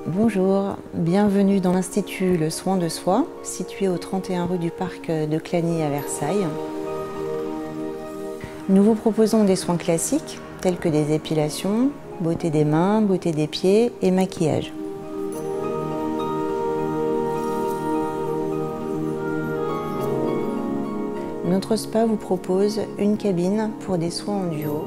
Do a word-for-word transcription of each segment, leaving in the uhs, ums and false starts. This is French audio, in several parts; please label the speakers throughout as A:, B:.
A: Bonjour, bienvenue dans l'Institut Le Soin de Soi, situé au trente et un rue du Parc de Clagny à Versailles. Nous vous proposons des soins classiques, tels que des épilations, beauté des mains, beauté des pieds et maquillage. Notre spa vous propose une cabine pour des soins en duo.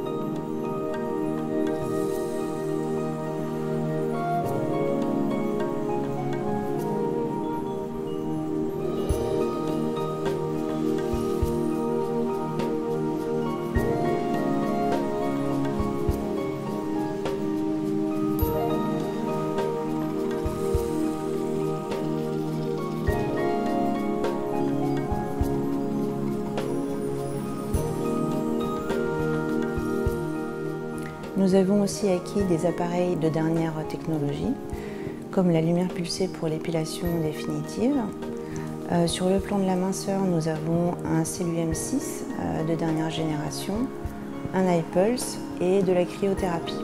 A: Nous avons aussi acquis des appareils de dernière technologie, comme la lumière pulsée pour l'épilation définitive. Euh, sur le plan de la minceur, nous avons un Cellum M six euh, de dernière génération, un iPulse et de la cryothérapie.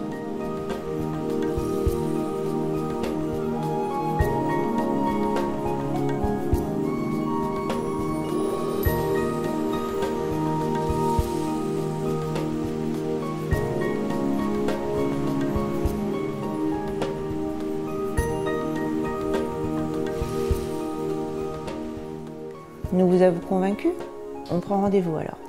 A: Nous vous avons convaincu? On prend rendez-vous alors.